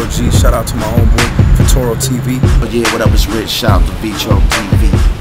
G. Shout out to my homeboy, Vitoro TV. But yeah, what up, it's Rich. Shout out to Vitoro TV.